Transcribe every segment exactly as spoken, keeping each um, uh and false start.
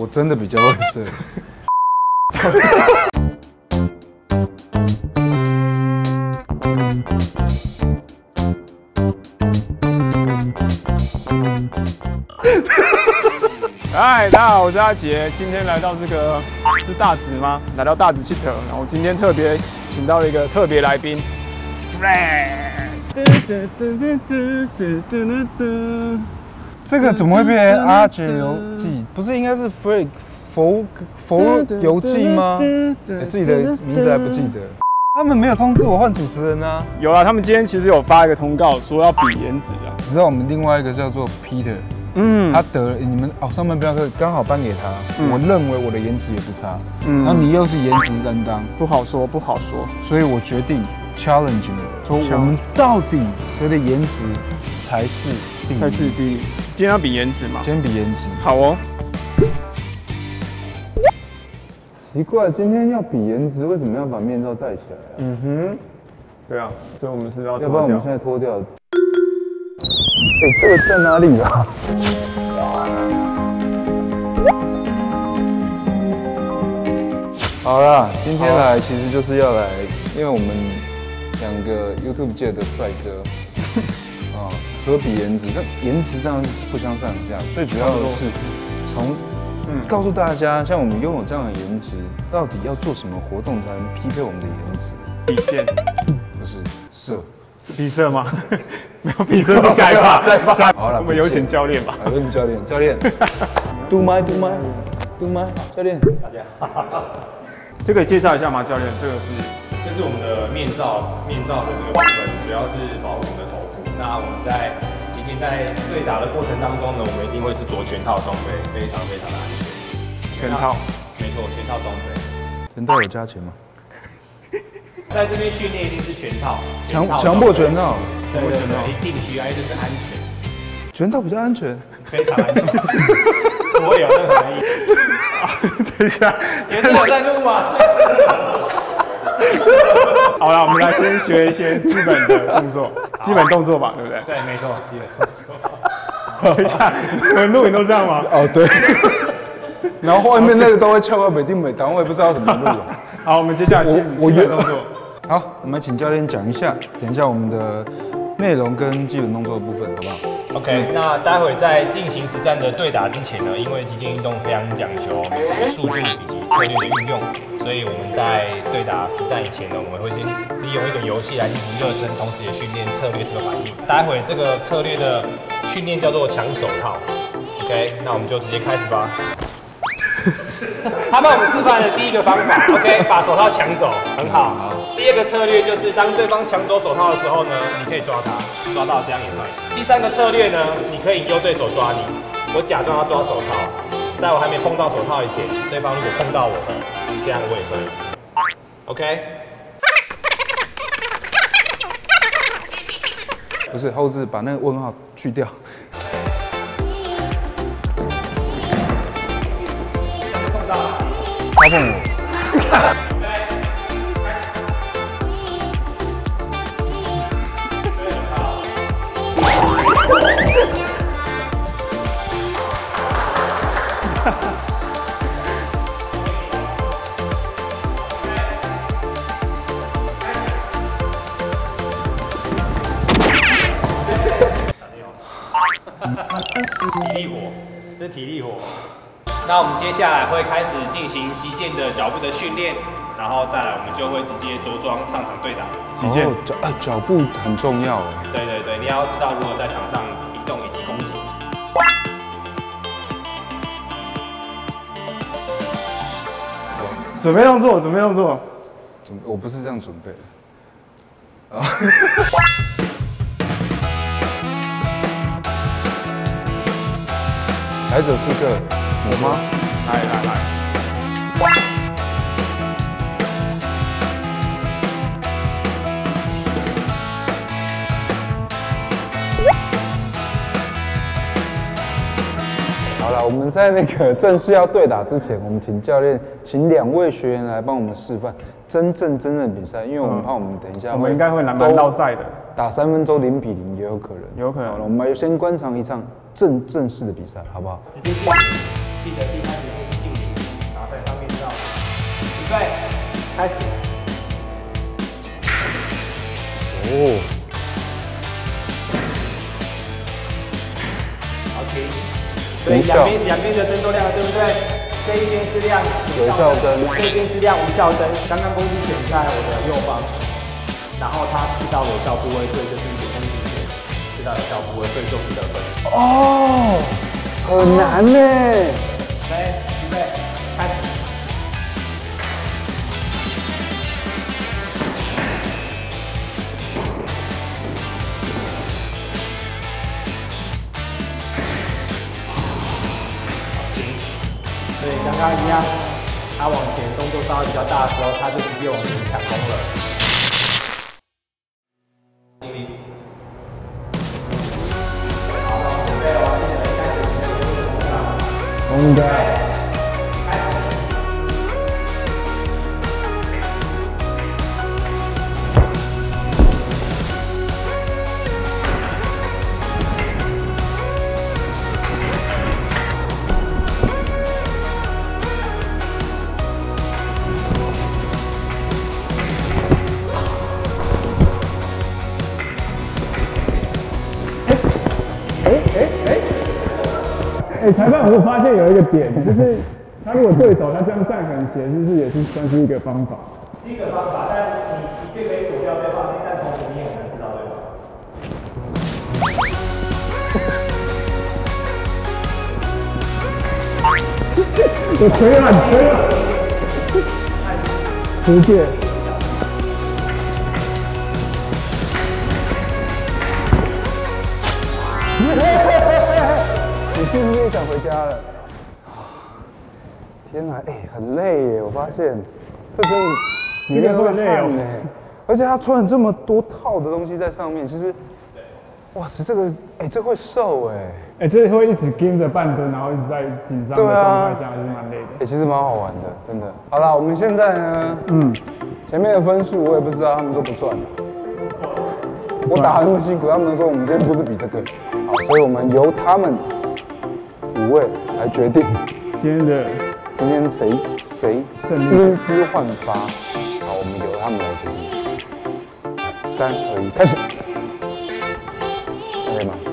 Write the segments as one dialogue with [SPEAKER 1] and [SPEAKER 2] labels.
[SPEAKER 1] 我真的比较会射。
[SPEAKER 2] 嗨，大家好，我是阿杰，今天来到这个是大直吗？来到大直气特，然后今天特别请到了一个特别来宾 ，Frank。
[SPEAKER 1] 这个怎么会变成阿杰游记？不是应该是 Frank 佛佛游记吗？欸、自己的名字还不记得。他们没有通知我换主持人啊。
[SPEAKER 2] 有啊，他们今天其实有发一个通告，说要比颜值啊。
[SPEAKER 1] 你知道我们另外一个叫做 Peter。 嗯，他得了你们哦，上半标课刚好颁给他。嗯、我认为我的颜值也不差。嗯，然后你又是颜值担当，
[SPEAKER 2] 不好说，不好说。
[SPEAKER 1] 所以我决定 challenge 你，说我们到底谁的颜值才是第一？
[SPEAKER 2] 才是第一。今天要比颜值吗？
[SPEAKER 1] 今天比颜值。
[SPEAKER 2] 好哦。
[SPEAKER 1] 奇怪，今天要比颜值，为什么要把面罩戴起来、啊？
[SPEAKER 2] 嗯哼。对啊，所以我们是要脱掉。
[SPEAKER 1] 要不然我们现在脱掉。 哎、欸，这个在哪里啊？好啦，今天来其实就是要来，因为我们两个 YouTube 界的帅哥啊，除了比颜值，那颜值当然是不相上下，最主要的是从告诉大家，像我们拥有这样的颜值，到底要做什么活动才能匹配我们的颜值？
[SPEAKER 2] 比剑，
[SPEAKER 1] 不是射。
[SPEAKER 2] 是比射吗？没有比射是下一趴，下一趴。好了，我们有请教练吧。
[SPEAKER 1] 有请教练，教练。Do my do my do my， 教练。
[SPEAKER 3] 大家好。
[SPEAKER 2] 这个介绍一下吗？教练，这个是，
[SPEAKER 3] 这是我们的面罩，面罩的这个部分主要是保护我们的头部。那我们在今天在对打的过程当中呢，我们一定会是着全套装备，非常非常的安全。
[SPEAKER 2] 全套，
[SPEAKER 3] 没错，全套装备。
[SPEAKER 1] 全套有加钱吗？
[SPEAKER 3] 在这边训练一定是全套，
[SPEAKER 1] 强强迫全套，
[SPEAKER 3] 对对对，一定需要，因为这是安全，
[SPEAKER 1] 全套比较安全，
[SPEAKER 3] 非常安全，不会有任何的意外。
[SPEAKER 2] 等一下，
[SPEAKER 3] 你们有在录吗？
[SPEAKER 2] 好了，我们来先学一些基本的动作，基本动作吧，对不对？
[SPEAKER 3] 对，没错，基本动作。
[SPEAKER 2] 等一下，你们录影都这样吗？
[SPEAKER 1] 哦，对。然后外面那个都会翘到每定每档，我也不知道怎么录。
[SPEAKER 2] 好，我们接下来我我原动作。
[SPEAKER 1] 好，我们请教练讲一下，等一下我们的内容跟基本动作的部分，好不好
[SPEAKER 3] ？OK， 那待会在进行实战的对打之前呢，因为击剑运动非常讲求速度以及策略的运用，所以我们在对打实战以前呢，我们会先利用一个游戏来进行热身，同时也训练策略这个反应。待会这个策略的训练叫做抢手套。OK， 那我们就直接开始吧。他帮我们示范的第一个方法 ，OK， 把手套抢走，很好。好第二个策略就是当对方抢走手套的时候呢，你可以抓他，抓到这样也算。第三个策略呢，你可以由对手抓你，我假装要抓手套，在我还没碰到手套以前，对方如果碰到我，这样我也算。OK。
[SPEAKER 1] 不是后置，把那个问号去掉。 他碰我。
[SPEAKER 3] 体力活，这是体力活。那我们接下来会开始进行击剑的脚步的训练，然后再来我们就会直接着装上场对打。
[SPEAKER 1] 击剑哦，脚呃脚步很重要哎。
[SPEAKER 3] 对对对，你要知道如何在场上移动以及攻击。
[SPEAKER 2] 准备动作，准备动作。
[SPEAKER 1] 准我不是这样准备的。啊。来者是客，
[SPEAKER 2] 我吗？来来来。
[SPEAKER 1] 好了，我们在那个正式要对打之前，我们请教练，请两位学员来帮我们示范真正真正的比赛，因为我们怕我们等一下
[SPEAKER 2] 我们应该会蛮蛮绕赛的，
[SPEAKER 1] 打三分钟零比零也有可能，
[SPEAKER 2] 有可能。
[SPEAKER 1] 好了，我们先观赏一场正正式的比赛，好不好？
[SPEAKER 3] 直接记得一开始。 开始。
[SPEAKER 1] 哦。
[SPEAKER 3] 好，停。所以两边两边的灯都亮了，对不对？这一边是亮
[SPEAKER 1] 有效灯，
[SPEAKER 3] 这边是亮无效灯。刚刚攻击点在我的右方，然后他刺到有效部位，所以就是一个攻击点，刺到有效部位，所以就是得分。
[SPEAKER 1] 哦，很难呢。
[SPEAKER 3] 来，预备，开始。所以刚刚一样，他往前动作稍微比较大的时候，他就直接往前抢攻了。好，准备哦，现在开始你的动作动上。
[SPEAKER 1] 应该。
[SPEAKER 3] 开始。
[SPEAKER 2] 哎，裁判，我发现有一个点，就是他如果对手他这样站很斜，是不是也是算是一个方法？
[SPEAKER 3] 是一个方法，但你的确可以躲掉对方，但同时你也能知道对方。
[SPEAKER 2] 我锤了，锤了，直接。你是不是也想回家了？天哪，哎、欸，很累耶！我发现这真的，
[SPEAKER 1] 这个会累哦。而且他穿了这么多套的东西在上面，其实，哇塞，这个，哎、欸，这会瘦哎。
[SPEAKER 2] 哎、欸，这会一直盯着半蹲，然后一直在紧张的状态下，还是蛮累的。
[SPEAKER 1] 哎、欸，其实蛮好玩的，真的。好啦，我们现在呢，嗯，前面的分数我也不知道，他们说不算。我打得那么辛苦，他们说我们今天不是比这个，好，所以我们由他们五位来决定
[SPEAKER 2] 今天的
[SPEAKER 1] 今天谁谁英姿焕发。好，我们由他们来决定。三二一，开始。可以吗？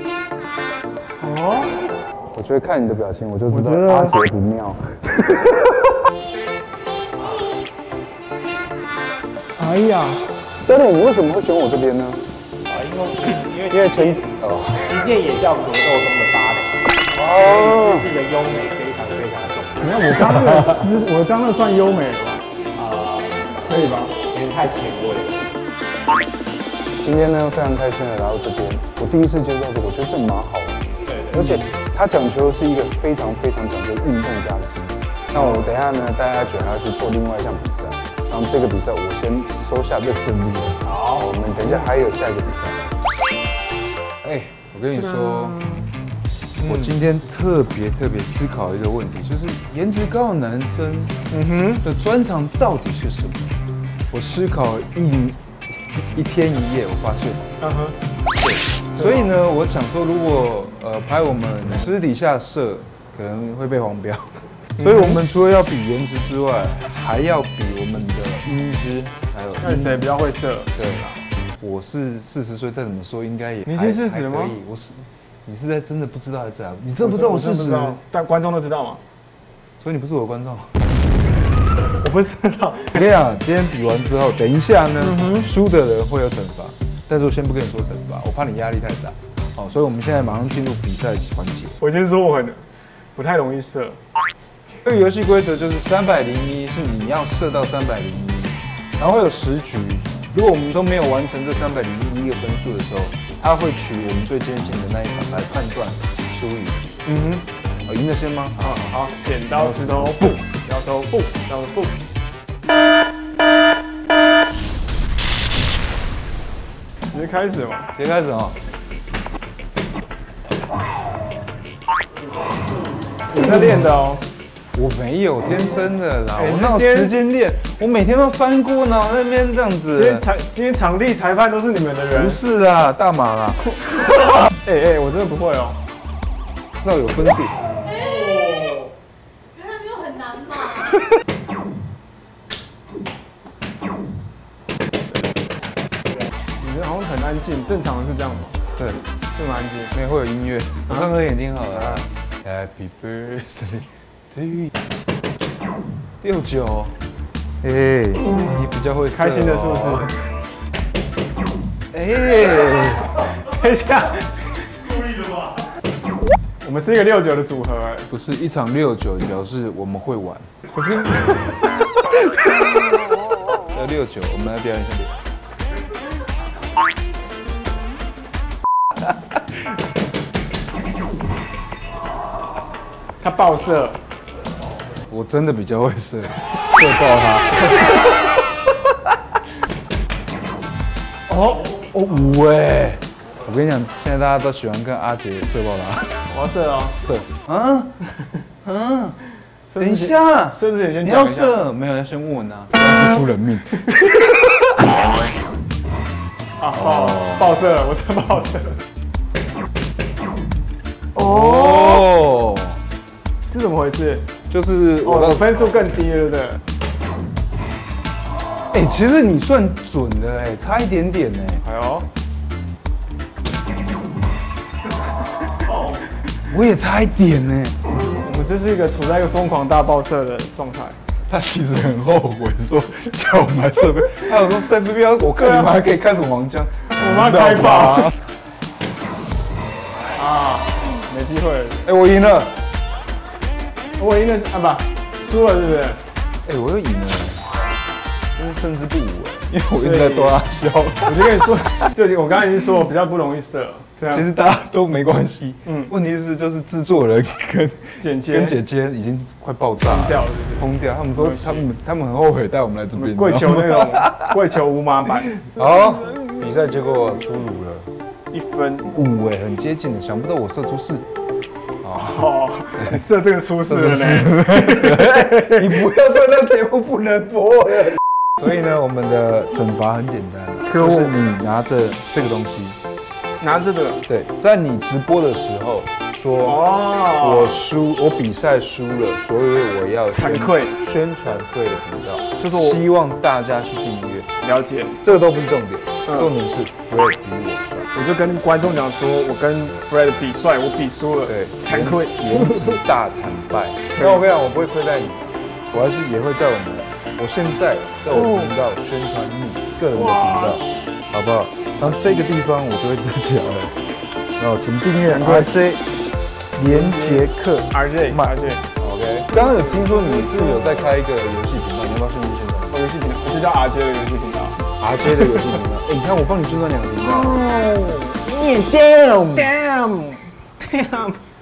[SPEAKER 2] 哦，
[SPEAKER 1] 我觉得看你的表情，我就知道阿杰不妙。
[SPEAKER 2] 哎呀，
[SPEAKER 1] 教练，你为什么会选我这边呢？
[SPEAKER 3] 啊，因为因为
[SPEAKER 1] 因为前哦，
[SPEAKER 3] 击剑也叫格斗中的芭蕾，
[SPEAKER 1] 哦，
[SPEAKER 3] 姿势的优美非常非常的重要。
[SPEAKER 2] 你看我刚那个，我刚那算优美了吧？
[SPEAKER 3] 啊，
[SPEAKER 2] 可以吧？
[SPEAKER 3] 有点太前卫了。
[SPEAKER 1] 今天呢，非常开心的来到这边，我第一次接触这个，我觉得这蛮好玩的。
[SPEAKER 3] 对，
[SPEAKER 1] 而且他讲求是一个非常非常讲究运动家的精神。那我等一下呢，带大家卷要去做另外一项比赛，然后这个比赛我先收下这胜利了。好，我们等一下还有下一个比赛。哎，我跟你说，我今天特别特别思考一个问题，就是颜值高的男生，嗯哼，的专长到底是什么？我思考一一天一夜，我发现，嗯哼，对，所以呢，我想说，如果呃拍我们私底下射，可能会被黄标，所以我们除了要比颜值之外，还要比我们的音质，还有
[SPEAKER 2] 看谁比较会射。
[SPEAKER 1] 对啦。我是四十岁，再怎么说应该也
[SPEAKER 2] 你已经四十了吗？
[SPEAKER 1] 我是，你是在真的不知道还是怎样？你真的不知道我四十？
[SPEAKER 2] 但观众都知道吗？
[SPEAKER 1] 所以你不是我的观众。
[SPEAKER 2] 我不知道。
[SPEAKER 1] 我跟你讲，今天比完之后，等一下呢，输的人会有惩罚，但是我先不跟你说惩罚，我怕你压力太大。好，所以我们现在马上进入比赛环节。
[SPEAKER 2] 我先说我很不太容易射。
[SPEAKER 1] 这个游戏规则就是三百零一，是你要射到三百零一，然后会有十局。如果我们都没有完成这三百零一个分数的时候，他会取我们最接近的那一场来判断输赢。嗯哼，哦，赢了先吗？
[SPEAKER 2] 好好，剪刀石头布，要收布，要收布。直接开始嘛，
[SPEAKER 1] 直接开始哦。
[SPEAKER 2] 你在练的哦。
[SPEAKER 1] 我没有天生的啦，我哪有时间练？我每天都翻锅呢，那边这样子。
[SPEAKER 2] 今天裁，今天场地裁判都是你们的人。
[SPEAKER 1] 不是啊，大马啦。
[SPEAKER 2] 哎哎，我真的不会哦。
[SPEAKER 1] 知道有分别。
[SPEAKER 4] 哎，原来没有很难嘛。
[SPEAKER 2] 安静，正常的是这样吗？
[SPEAKER 1] 对，
[SPEAKER 2] 这么安静，
[SPEAKER 1] 那会有音乐。我刚刚眼睛好了。Happy birthday to you。六九。哎，你比较会
[SPEAKER 2] 开心的数字。
[SPEAKER 1] 哎，
[SPEAKER 2] 等一下。故意的吧？我们是一个六九的组合，哎，
[SPEAKER 1] 不是一场六九表示我们会玩。
[SPEAKER 2] 不是。
[SPEAKER 1] 要六九，我们来表演一下六。
[SPEAKER 2] 他爆射，
[SPEAKER 1] 我真的比较会射，射爆他。哦哦五哎！我跟你讲，现在大家都喜欢跟阿杰射爆他。
[SPEAKER 2] 我要射哦，
[SPEAKER 1] 射啊啊！等一下，
[SPEAKER 2] 射之前先
[SPEAKER 1] 你要
[SPEAKER 2] 讲一下。
[SPEAKER 1] 射，没有要先问啊，不然会出人命。
[SPEAKER 2] 啊爆爆射了，我真爆射了。
[SPEAKER 1] 哦，
[SPEAKER 2] 这怎么回事？
[SPEAKER 1] 就是
[SPEAKER 2] 我的分数更低了，对不对？
[SPEAKER 1] 哎，其实你算准的哎，差一点点哎。
[SPEAKER 2] 哎呦，
[SPEAKER 1] 我也差一点呢。
[SPEAKER 2] 我们这是一个处在一个疯狂大爆射的状态。
[SPEAKER 1] 他其实很后悔，说叫我们来设备。他有说设备标，我看你们还可以开什么黄腔，
[SPEAKER 2] 我们要开爆啊！没机会了。
[SPEAKER 1] 哎，我赢了，
[SPEAKER 2] 我赢了啊不，输了是不是？
[SPEAKER 1] 哎，我又赢了，真是胜之不武哎，因为我一直在逗他笑。
[SPEAKER 2] 我就跟你说，这里我刚刚已经说我比较不容易射。
[SPEAKER 1] 其实大家都没关系，嗯，问题是就是制作人跟
[SPEAKER 2] 剪接
[SPEAKER 1] 跟姐姐已经快爆炸了，
[SPEAKER 2] 疯掉了，
[SPEAKER 1] 疯掉。他们说他们他们很后悔带我们来这边。
[SPEAKER 2] 跪求那种跪求无码版。
[SPEAKER 1] 好，比赛结果出炉了，
[SPEAKER 2] 一分
[SPEAKER 1] 五哎，很接近的，想不到我射出四。
[SPEAKER 2] 哦，你射这个出事了呢？
[SPEAKER 1] 你不要说那节目不能播了。所以呢，我们的惩罚很简单，就是你拿着这个东西。
[SPEAKER 2] 拿这个，
[SPEAKER 1] 对，在你直播的时候说，哦，我输，我比赛输了，所以我要
[SPEAKER 2] 惭愧
[SPEAKER 1] 宣传费的频道，
[SPEAKER 2] 就是我
[SPEAKER 1] 希望大家去订阅。
[SPEAKER 2] 了解，
[SPEAKER 1] 这个都不是重点，
[SPEAKER 2] 嗯、
[SPEAKER 1] 重点是 Fred 比我帅。
[SPEAKER 2] 我就跟观众讲说，我跟 Fred 比帅，我比输了，
[SPEAKER 1] 对，
[SPEAKER 2] 惭愧，
[SPEAKER 1] 颜值大惨败。那我跟你讲，我不会亏待你，我还是也会在我们，我现在在我的频道宣传你个人的频道，好不好？然后这个地方我就会遮起来了。然后请订阅 R J 连杰克
[SPEAKER 2] R J R J
[SPEAKER 1] OK。刚刚有听说你就是有在开一个游戏频道，你要不要顺便宣传？
[SPEAKER 2] 哦，游戏频道，就叫 R J 的游戏频道。
[SPEAKER 1] R J 的游戏频道，哎，你看我帮你宣传两个频道。
[SPEAKER 2] 哦，你 damn damn damn。